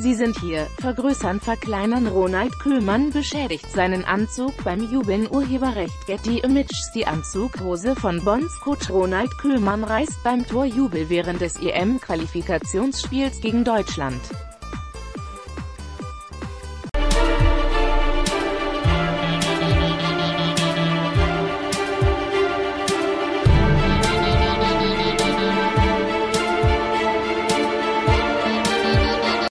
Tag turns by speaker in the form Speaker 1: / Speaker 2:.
Speaker 1: Sie sind hier, vergrößern, verkleinern. Ronald Koeman beschädigt seinen Anzug beim Jubeln. Urheberrecht Getty Images. Die Anzughose von Bonds Coach Ronald Koeman reißt beim Torjubel während des EM-Qualifikationsspiels gegen Deutschland